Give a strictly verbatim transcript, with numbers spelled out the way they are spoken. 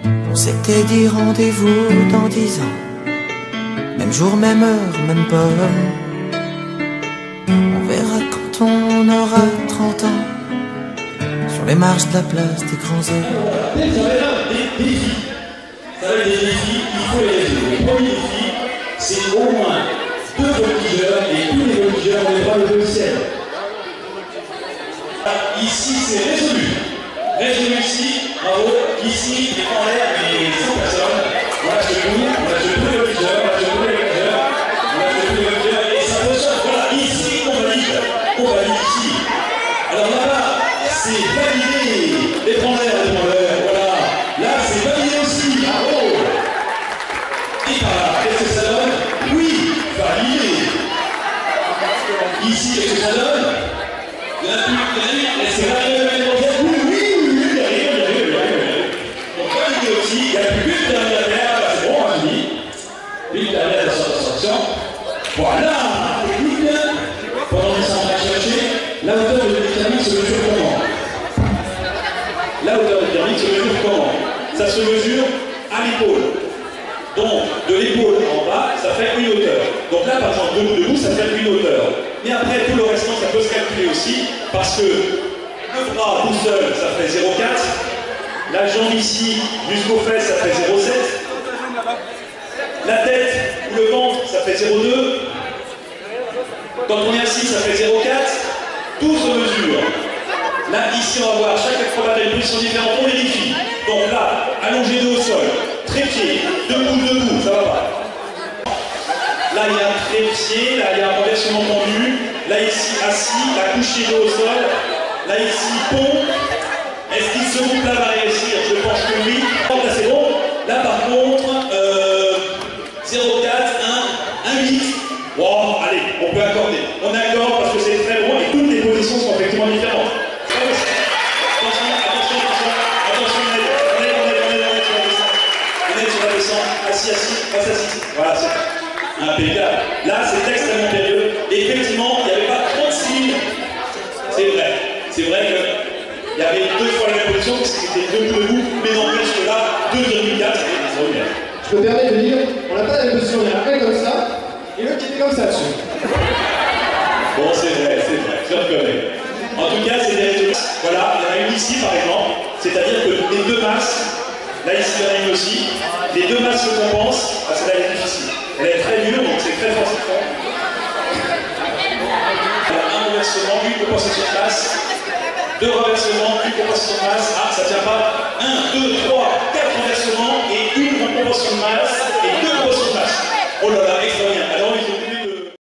On s'était dit rendez-vous dans dix ans, même jour, même heure, même pomme. On verra quand on aura trente ans, sur les marches de la place des grands hommes. Ça va être des défis. Ça va être des défis, il faut les résoudre. Le premier défi, c'est au moins deux voltigeurs, et tous les voltigeurs n'ont pas le logiciel. Ici, c'est résolu. Résolu ici, bravo. Ici, les en l'air, mais cent personnes. On lâche le coup, on lâche tous les voltigeurs, on lâche tous les voltigeurs, on lâche tous les voltigeurs, et ça ressort. Voilà, ici, on valide. On valide ici. Alors là-bas, c'est validé. Les en l'air, les en l'air, voilà. Là, c'est validé aussi. Bravo. Et par là, qu'est-ce que ça donne? Oui, validé. Ici, qu'est-ce que ça donne? Il y en a plus, il y en a une, et c'est validé. Oui, oui, oui, oui, il arrive, il arrive, il arrive. Donc validé aussi, il n'y a plus qu'une dernière dernière, c'est bon, on a fini. Une dernière d'absorption. Voilà, technique. Pendant qu'ils sont en train de chercher, la hauteur de dynamique se mesure comment? La hauteur de dynamique se mesure comment? Ça se mesure à l'épaule. Donc, de l'épaule en bas, ça fait une hauteur. Donc là, par exemple, debout, debout, ça fait une hauteur. Et après, tout le restant, ça peut se calculer aussi, parce que le bras tout seul, ça fait zéro virgule quatre. La jambe ici, jusqu'aux fesses, ça fait zéro virgule sept. La tête ou le ventre, ça fait zéro virgule deux. Quand on est assis, ça fait zéro virgule quatre. Tout se mesure. Là, ici, on va voir chaque acrobate a une position différente. On vérifie. Donc là, allongé dos au sol, trépied, debout, debout, ça va pas. Là, il y a un trépied, là, il y a un renversement tendu. Là, ici, assis, là, couché dos au sol. Là, ici, pont. Est-ce qu'il se coupe là va réussir? Je pense que oui. Là, c'est bon. Là, par contre, euh, zéro virgule quatre, un, un huit. Bon, allez, on peut accorder. On accorde parce que c'est très bon et toutes les positions sont effectivement différentes. Attention, attention, attention, attention, on est, on est, on est, on est, on est sur la descente. On est sur la descente, assis, assis, face assis. Voilà, c'est impeccable. Là, c'est extrêmement périlleux. Et effectivement, il n'y avait pas trente-six lignes. C'est vrai. C'est vrai qu'il y avait deux fois la même position parce que c'était debout, debout, mais n'empêche que là, deux virgule quatre, c'est extraordinaire. Je me permets de dire, on n'a pas la même position, il y en a un comme ça, et l'autre qui était comme ça dessus. Bon, c'est vrai, c'est vrai, je le reconnais. En tout cas, c'est des résultats. Voilà, il y en a une ici par exemple, c'est-à-dire que les deux masses, là ici il y en a une aussi, les deux masses se compensent, parce que là elle est difficile. Elle est très dure, donc c'est très fort cette fois. Un renversement, une compensation de masse, deux renversements, une compensation de masse. Ah, ça tient pas. un, deux, trois, quatre renversements.